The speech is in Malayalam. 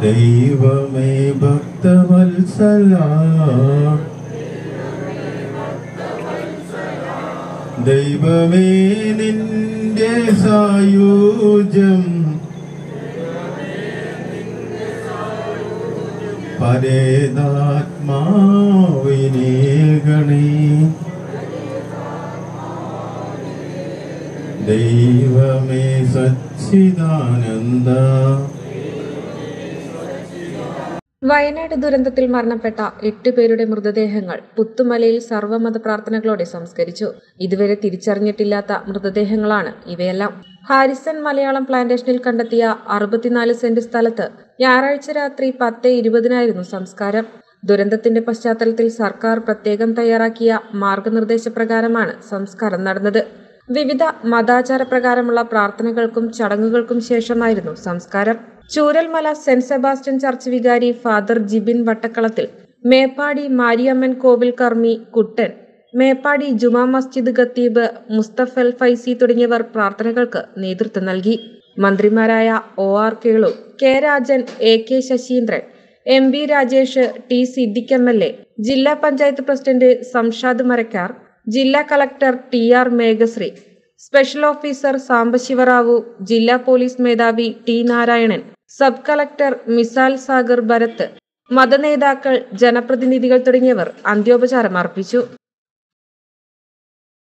ദൈവമേ ഭക്തവത്സല ദൈവമേ നിന്റെ സായുജ്യം പരേതാത്മാവിനേകണേ ദൈവമേ സച്ചിദാനന്ദ. വയനാട് ദുരന്തത്തിൽ മരണപ്പെട്ട 8 പേരുടെ മൃതദേഹങ്ങൾ പുത്തുമലയിൽ സർവ്വമത പ്രാർത്ഥനകളോടെ സംസ്കരിച്ചു. ഇതുവരെ തിരിച്ചറിഞ്ഞിട്ടില്ലാത്ത മൃതദേഹങ്ങളാണ് ഇവയെല്ലാം. ഹാരിസൺ മലയാളം പ്ലാന്റേഷനിൽ കണ്ടെത്തിയ 64 സെന്റ് സ്ഥലത്ത് ഞായറാഴ്ച രാത്രി 10:20 സംസ്കാരം. ദുരന്തത്തിന്റെ പശ്ചാത്തലത്തിൽ സർക്കാർ പ്രത്യേകം തയ്യാറാക്കിയ മാർഗനിർദ്ദേശപ്രകാരമാണ് സംസ്കാരം നടന്നത്. വിവിധ മതാചാര പ്രകാരമുള്ള പ്രാർത്ഥനകൾക്കും ചടങ്ങുകൾക്കും ശേഷമായിരുന്നു സംസ്കാരം. ചൂരൽമല സെന്റ് സെബാസ്റ്റ്യൻ ചർച്ച് വികാരി ഫാദർ ജിബിൻ വട്ടക്കളത്തിൽ, മേപ്പാടി മാരിയമ്മൻ കോവിൽ കർമ്മി കുട്ടൻ, മേപ്പാടി ജുമാ മസ്ജിദ് ഖത്തീബ് മുസ്തഫൽ ഫൈസി തുടങ്ങിയവർ പ്രാർത്ഥനകൾക്ക് നേതൃത്വം നൽകി. മന്ത്രിമാരായ OR Kelu, K Rajan, AK Saseendran, MB Rajesh, T Siddique MLA, ജില്ലാ പഞ്ചായത്ത് പ്രസിഡന്റ് സംഷാദ് മരക്കാർ, ജില്ലാ collector TR Meghashree, special officer Sambasiva Rao, ജില്ലാ പോലീസ് മേധാവി T Narayanan, sub collector Misal Sagar Bharat, മതനേതാക്കൾ, ജനപ്രതിനിധികൾ തുടങ്ങിയവർ അന്ത്യോപചാരം അർപ്പിച്ചു.